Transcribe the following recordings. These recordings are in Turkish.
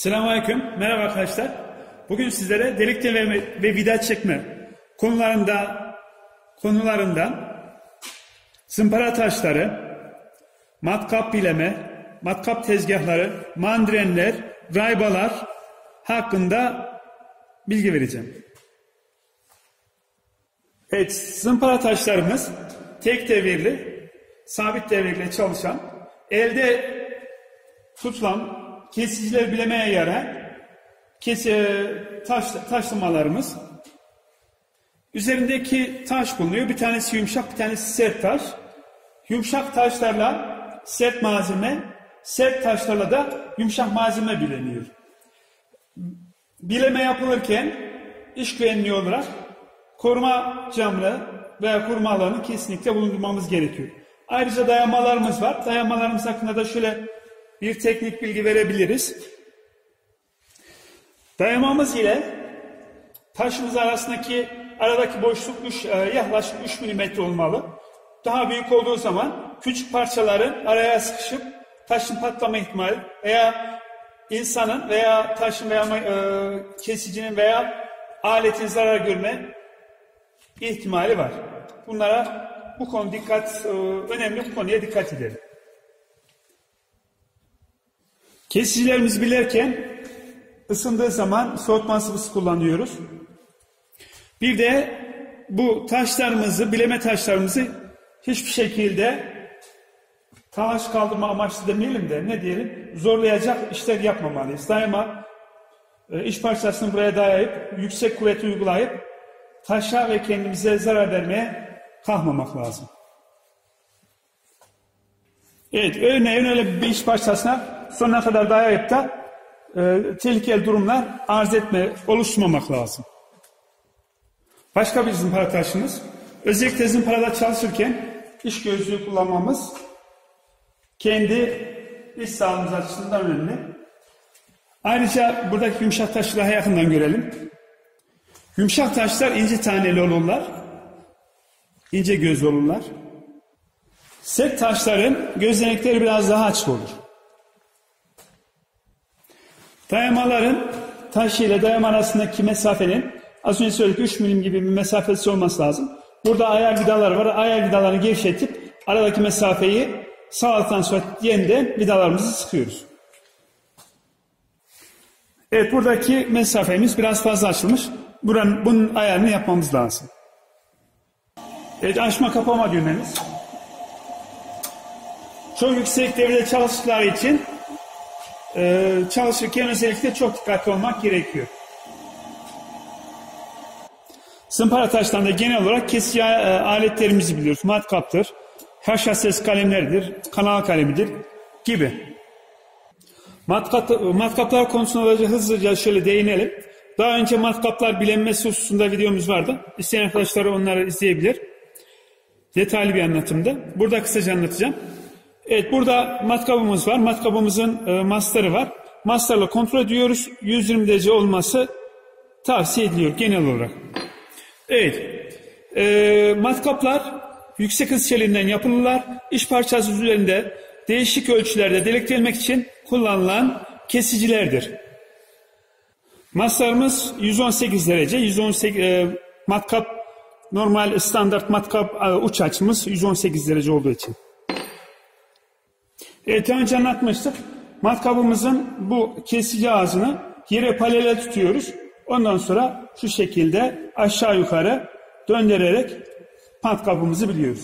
Selamünaleyküm. Merhaba arkadaşlar. Bugün sizlere delik delme ve vida çekme konularından zımpara taşları, matkap bileme, matkap tezgahları, mandrenler, raybalar hakkında bilgi vereceğim. Evet, zımpara taşlarımız tek devirli, sabit devirle çalışan, elde tutulan, kesiciler bilemeye yarayan taşlamalarımız. Üzerindeki taş bulunuyor. Bir tanesi yumuşak, bir tanesi sert taş. Yumuşak taşlarla sert malzeme, sert taşlarla da yumuşak malzeme bileniyor. Bileme yapılırken iş güvenliği olarak koruma camını veya koruma alanı kesinlikle bulundurmamız gerekiyor. Ayrıca dayamalarımız var. Dayamalarımız hakkında da şöyle bir teknik bilgi verebiliriz. Dayamamız ile taşımız aradaki boşluk yaklaşık 3 mm olmalı. Daha büyük olduğu zaman küçük parçaların araya sıkışıp taşın patlama ihtimali veya insanın veya taşın veya kesicinin veya aletin zarar görme ihtimali var. Bu konu önemli, bu konuya dikkat edelim. Kesicilerimizi bilerken ısındığı zaman soğutma sıvısı kullanıyoruz. Bir de bu bileme taşlarımızı hiçbir şekilde talaş kaldırma amaçlı demeyelim de ne diyelim, zorlayacak işler yapmamalıyız. Daima iş parçasını buraya dayayıp, yüksek kuvvet uygulayıp taşa ve kendimize zarar vermeye kalkmamak lazım. Evet, örneğin öyle bir iş parçasına sonuna kadar dayayıp da tehlikeli durumlar oluşturmamak lazım. Başka bir zımpara taşımız. Özellikle zımparada çalışırken iş gözlüğü kullanmamız kendi iş sağlığımız açısından önemli. Ayrıca buradaki yumuşak taşları daha yakından görelim. Yumuşak taşlar ince taneli olurlar. İnce gözlü olurlar. Sert taşların gözenekleri biraz daha açık olur. Dayamaların taş ile dayama arasındaki mesafenin az önce söyledik 3 milim gibi bir mesafesi olması lazım. Burada ayar vidalar var. Ayar vidalarını gevşetip aradaki mesafeyi sağladıktan sonra yeniden vidalarımızı sıkıyoruz. Evet, buradaki mesafemiz biraz fazla açılmış. Bunun ayarını yapmamız lazım. Evet, açma kapama düğmemiz. Çok yüksek devirde çalıştıkları için çalışırken özellikle çok dikkatli olmak gerekiyor. Zımpara taşlarında genel olarak kesici aletlerimizi biliyoruz. Matkaptır, haşhases kalemlerdir, kanal kalemidir gibi. Matkaplar konusunda hızlıca şöyle değinelim. Daha önce matkaplar bilinmesi hususunda videomuz vardı. İsteyen arkadaşlar onları izleyebilir. Detaylı bir anlatımda. Burada kısaca anlatacağım. Evet, burada matkabımız var. Matkabımızın mastarı var. Mastarla kontrol ediyoruz. 120 derece olması tavsiye ediliyor genel olarak. Evet. Matkaplar yüksek hız çeliğinden yapılırlar. İş parçası üzerinde değişik ölçülerde delik delmek için kullanılan kesicilerdir. Mastarımız 118 derece. 118 matkap normal standart matkap uç açımız 118 derece olduğu için. Evet, önce anlatmıştık. Matkabımızın bu kesici ağzını yere paralel tutuyoruz. Ondan sonra şu şekilde aşağı yukarı döndürerek matkabımızı biliyoruz.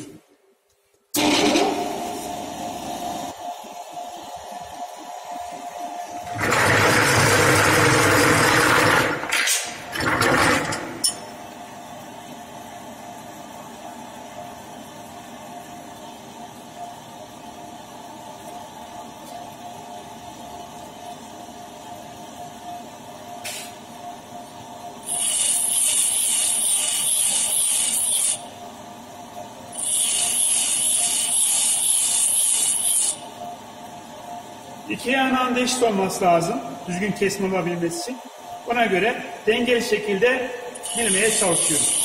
İki yanağın da eşit olması lazım. Düzgün kesme olabilmesi için. Ona göre dengeli şekilde bilmeye çalışıyoruz.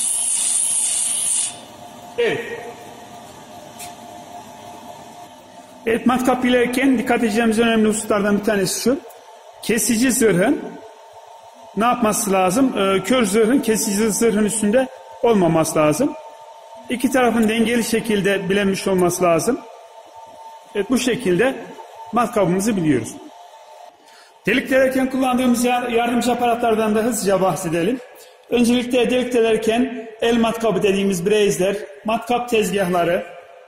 Evet. Evet, matkap ilerken dikkat edeceğimiz önemli hususlardan bir tanesi şu. Kesici zırhın ne yapması lazım? Kör zırhın kesici zırhın üstünde olmaması lazım. İki tarafın dengeli şekilde bilenmiş olması lazım. Evet, bu şekilde matkabımızı biliyoruz. Delik delerken kullandığımız yardımcı aparatlardan da hızlıca bahsedelim. Öncelikle delik delerken el matkabı dediğimiz brezler, matkap tezgahları.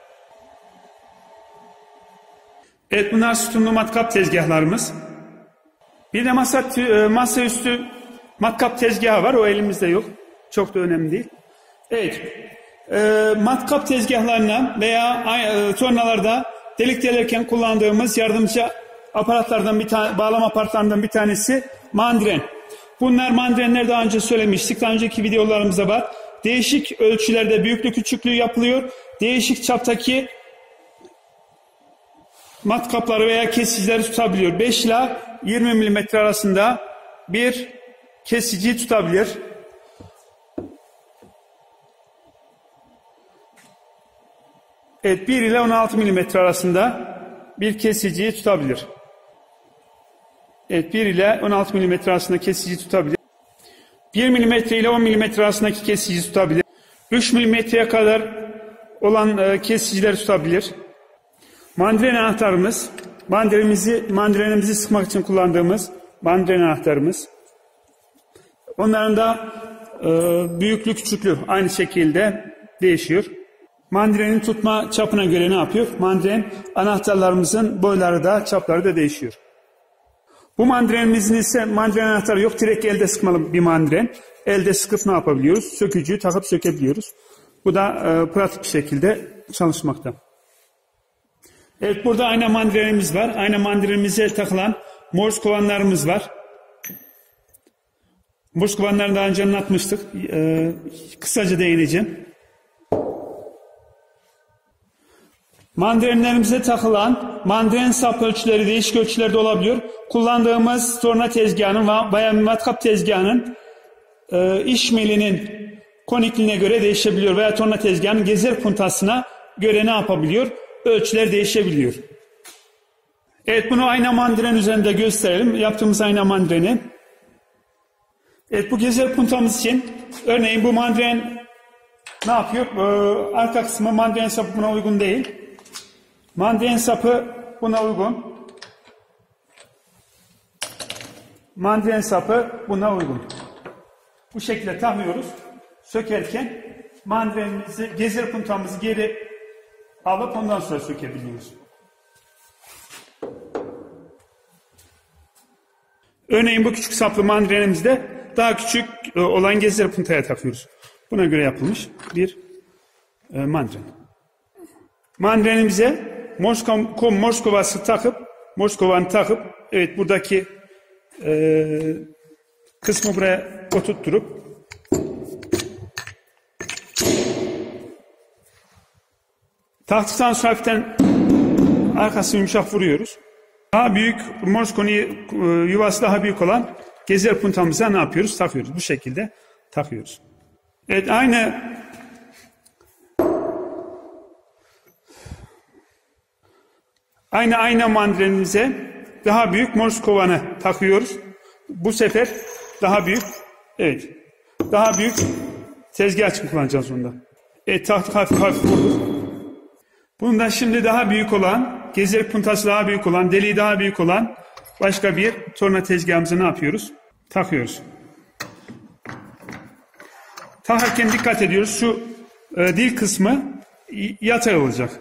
Evet, bunlar sütunlu matkap tezgahlarımız. Bir de masaüstü matkap tezgahı var. O elimizde yok. Çok da önemli değil. Evet. Matkap tezgahlarına veya tornalarda delik delerken kullandığımız yardımcı aparatlardan bağlama aparatlarından bir tanesi mandren. Bunlar mandrenler daha önce söylemiştik. Daha önceki videolarımızda var. Değişik ölçülerde büyüklük küçüklüğü yapılıyor. Değişik çaptaki matkapları veya kesicileri tutabiliyor. 5 ila 20 mm arasında bir kesici tutabilir. Evet, 1 ile 16 mm arasında bir kesiciyi tutabilir. Evet, 1 ile 16 mm arasında kesici tutabilir. 1 mm ile 10 mm arasındaki kesici tutabilir. 3 mm'ye kadar olan kesicileri tutabilir. Mandren anahtarımız, mandrenimizi sıkmak için kullandığımız mandren anahtarımız. Onların da büyüklük küçüklüğü aynı şekilde değişiyor. Mandrenin tutma çapına göre ne yapıyor? Mandren anahtarlarımızın boyları da çapları da değişiyor. Bu mandrenimizin ise mandren anahtarı yok. Direkt elde sıkmalı bir mandren. Elde sıkıp ne yapabiliyoruz? Sökücüyü takıp sökebiliyoruz. Bu da pratik bir şekilde çalışmakta. Evet, burada ayna mandrenimiz var. Ayna mandrenimize takılan Morse kovanlarımız var. Morse kovanlarını daha önce anlatmıştık. Kısaca değineceğim. Mandrenlerimize takılan mandren sap ölçüleri değişik ölçülerde olabiliyor. Kullandığımız torna tezgahının veya matkap tezgahının iş milinin konikliğine göre değişebiliyor. Veya torna tezgahının gezer puntasına göre ne yapabiliyor? Ölçüler değişebiliyor. Evet, bunu ayna mandren üzerinde gösterelim. Yaptığımız ayna mandreni. Evet, bu gezer puntamız için örneğin bu mandren ne yapıyor? Arka kısmı mandren sapı buna uygun değil. Mandren sapı buna uygun. Mandren sapı buna uygun. Bu şekilde takıyoruz. Sökerken mandrenimizi, gezer puntamızı geri alıp ondan sonra sökebiliyoruz. Örneğin bu küçük saplı mandrenimizde daha küçük olan gezer puntaya takıyoruz. Buna göre yapılmış bir mandren. Mandrenimize Morse kovası takıp, Morse kovanı takıp, evet, buradaki kısmı buraya oturtturup taktıktan sonra hafiften arkasını yumuşak vuruyoruz. Daha büyük Morse yuvası daha büyük olan gezer puntamıza ne yapıyoruz? Takıyoruz. Bu şekilde takıyoruz. Evet, aynı mandrenimize daha büyük Morse kovanı takıyoruz. Bu sefer daha büyük, evet, daha büyük tezgah için kullanacağız onda. Evet, taktık, hafif vurduk. Bundan şimdi daha büyük olan, gezer puntası daha büyük olan, deliği daha büyük olan başka bir torna tezgahımıza ne yapıyoruz? Takıyoruz. Takarken dikkat ediyoruz. Şu dil kısmı yatay olacak.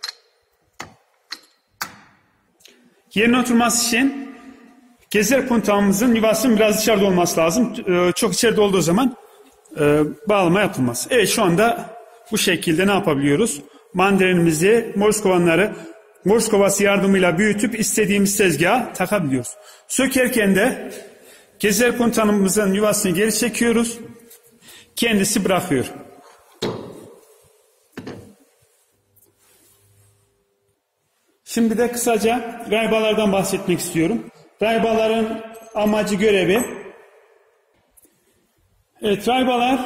Yerine oturması için gezer puntamızın yuvasının biraz dışarıda olması lazım. Çok içeride olduğu zaman bağlama yapılmaz. Evet, şu anda bu şekilde ne yapabiliyoruz? Mandrenimizi, Morse kovası yardımıyla büyütüp istediğimiz tezgaha takabiliyoruz. Sökerken de gezer puntamızın yuvasını geri çekiyoruz. Kendisi bırakıyor. Şimdi de kısaca raybalardan bahsetmek istiyorum. Raybaların amacı, görevi. Evet, raybalar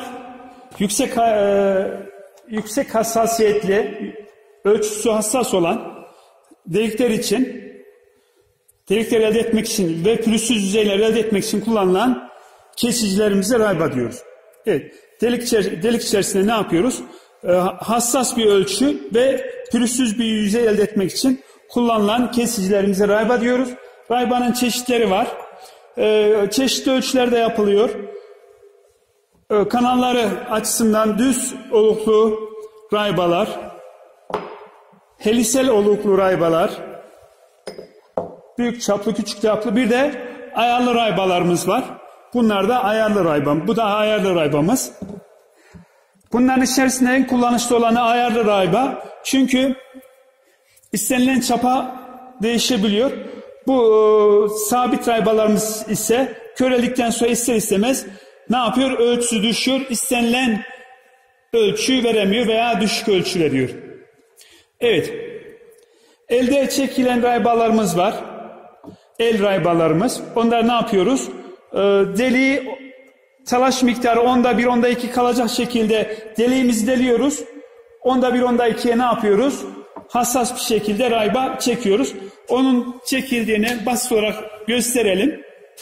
yüksek hassasiyetli, ölçüsü hassas olan delikler için, delikleri elde etmek için ve pürüzsüz yüzeyleri elde etmek için kullanılan kesicilerimize rayba diyoruz. Evet, delik içerisinde ne yapıyoruz? Hassas bir ölçü ve pürüzsüz bir yüzey elde etmek için kullanılan kesicilerimize rayba diyoruz. Raybanın çeşitleri var. Çeşitli ölçülerde yapılıyor. Kanalları açısından düz oluklu raybalar, helisel oluklu raybalar, büyük çaplı, küçük çaplı, bir de ayarlı raybalarımız var. Bunlar da ayarlı raybam. Bu da ayarlı raybamız. Bunların içerisinde en kullanışlı olanı ayarlı rayba. Çünkü istenilen çapa değişebiliyor. Bu sabit raybalarımız ise körelikten sonra ister istemez ne yapıyor? Ölçüsü düşüyor. İstenilen ölçüyü veremiyor veya düşük ölçü veriyor. Evet. Elde çekilen raybalarımız var. El raybalarımız. Onları ne yapıyoruz? Deliği talaş miktarı 1/10, 1/2 kalacak şekilde deliğimizi deliyoruz. 1/10, 1/2'ye ne yapıyoruz? Hassas bir şekilde rayba çekiyoruz. Onun çekildiğini basit olarak gösterelim.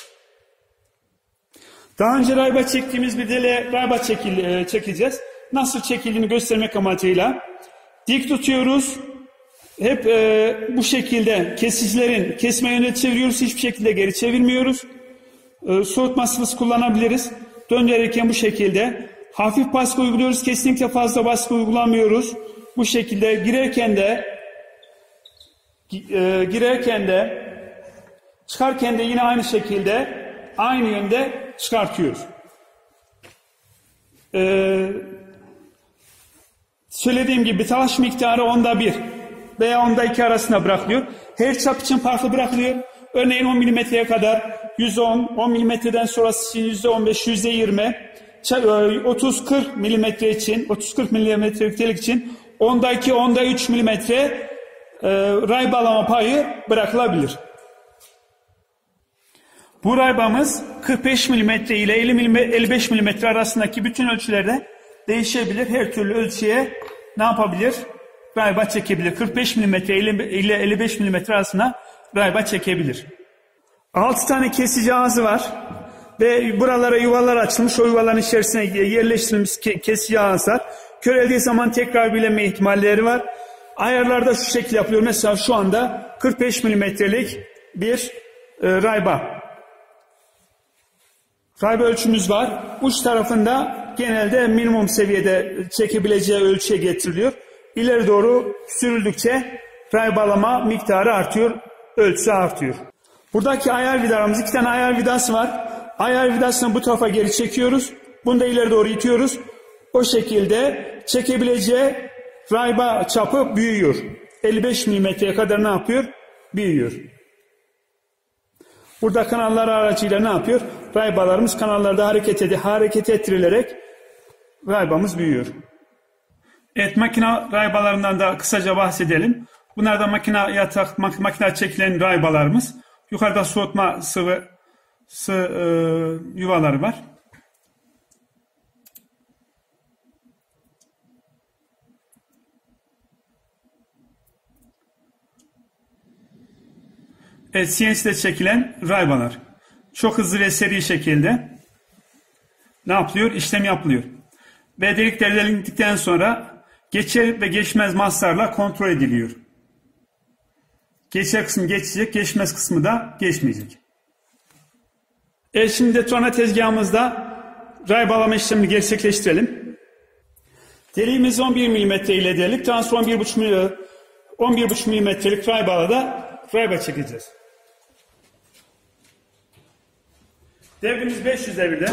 Daha önce rayba çektiğimiz bir deliğe rayba çekeceğiz. Nasıl çekildiğini göstermek amacıyla dik tutuyoruz. Hep bu şekilde kesicilerin kesme yönüne çeviriyoruz. Hiçbir şekilde geri çevirmiyoruz. Soğutma sıvısı kullanabiliriz. Döndürürken bu şekilde hafif baskı uyguluyoruz. Kesinlikle fazla baskı uygulamıyoruz. Bu şekilde girerken de çıkarken de yine aynı şekilde aynı yönde çıkartıyoruz. Söylediğim gibi talaş miktarı 1/10 veya 1/2 arasında bırakılıyor. Her çap için farklı bırakılıyor. Örneğin 10 milimetreye kadar 110, 10 milimetreden sonrası için %15, %20, 30-40 milimetre için, 30-40 milimetrelik delik için 10'daki 10'da 3 milimetre raybalama payı bırakılabilir. Bu raybamız 45 milimetre ile 55 milimetre arasındaki bütün ölçülerde değişebilir. Her türlü ölçüye ne yapabilir? Rayba çekebilir. 45 milimetre ile 55 milimetre arasında rayba çekebilir. 6 tane kesici ağzı var ve buralara yuvalar açılmış. O yuvaların içerisine yerleştirilmiş kesici ağızlar. Köreldiği zaman tekrar bilinme ihtimalleri var. Ayarlarda şu şekilde yapılıyor. Mesela şu anda 45 milimetrelik bir rayba. Rayba ölçümüz var. Uç tarafında genelde minimum seviyede çekebileceği ölçüye getiriliyor. İleri doğru sürüldükçe raybalama miktarı artıyor, ölçüsü artıyor. Buradaki ayar vidalarımız, 2 tane ayar vidası var. Ayar vidasını bu tarafa geri çekiyoruz. Bunu da ileri doğru itiyoruz. O şekilde çekebileceği rayba çapı büyüyor. 55 milimetreye kadar ne yapıyor? Büyüyor. Burada kanallar aracıyla ne yapıyor? Raybalarımız kanallarda hareket ettirilerek raybamız büyüyor. Evet, makine raybalarından da kısaca bahsedelim. Bunlar da makine çekilen raybalarımız. Yukarıda soğutma sıvı yuvaları var. Evet, CNC'de çekilen raybalar. Çok hızlı ve seri şekilde ne yapılıyor? İşlem yapılıyor. Ve delikler delindikten sonra geçer ve geçmez maslarla kontrol ediliyor. Geçer kısmı geçecek, geçmez kısmı da geçmeyecek. Evet, şimdi detone tezgahımızda raybalama işlemini gerçekleştirelim. Deliğimiz 11 mm ile delik, transfer 11,5 mm'lik raybalada rayba çekeceğiz. Devrimiz 500 devirde.